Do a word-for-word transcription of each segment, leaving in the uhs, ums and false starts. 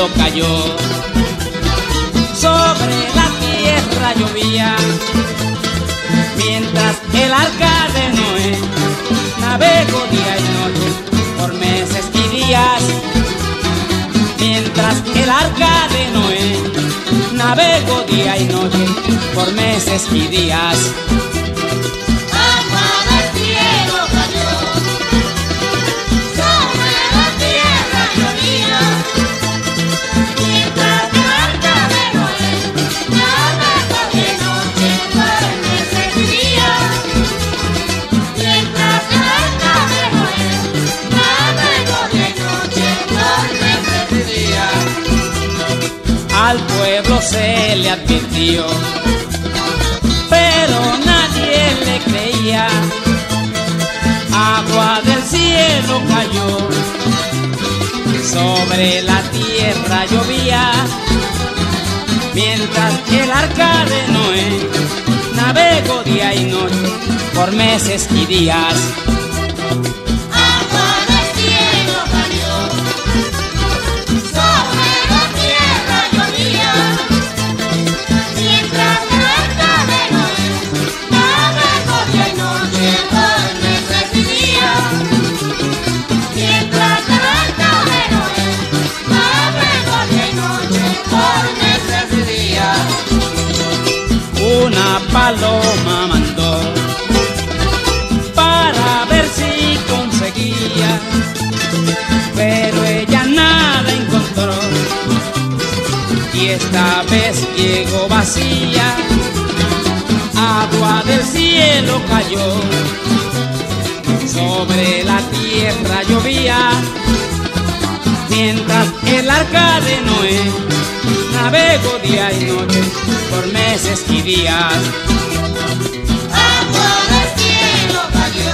cielo cayó, sobre la tierra llovía, mientras el arca de Noé navegó día y noche por meses y días. Mientras el arca de Noé navegó día y noche por meses y días. Agua del cielo cayó, sobre la tierra llovía, mientras el arca de Noé navegó de noche por meses y días. Mientras el arca de Noé navegó de noche por meses y días. Al pueblo se le advirtió, pero nadie le creía. Agua del cielo cayó, sobre la tierra llovía, mientras el arca de Noé navegó día y noche por meses y días. Agua del cielo cayó, sobre la tierra llovía, mientras el arca de Noé navegó día y noche por meses y días. Mientras el arca de Noé navegó día y noche por meses y días. Una paloma mandó para ver si conseguía, pero ella nada encontró y esta vez llegó vacía. Agua del cielo cayó, sobre la tierra llovía, mientras el arca de Noé navegó día y noche por meses y días. Agua del cielo cayó,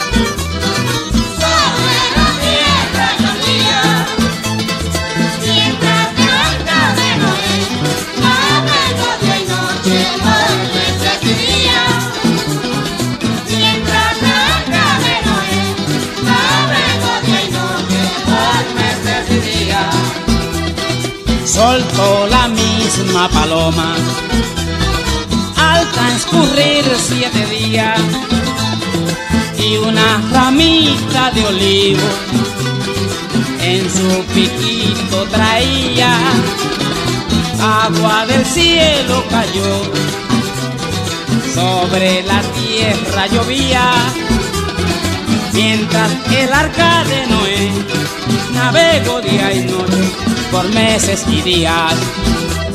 sobre la tierra llovía, mientras el arca de Noé navegó día y noche por meses y días. Mientras el arca de Noé navegó día y noche por meses y días. Soltó la misma paloma al transcurrir siete días y una ramita de olivo en su piquito traía. Agua del cielo cayó, sobre la tierra llovía, mientras el arca de Noé navegó día y noche por meses y días.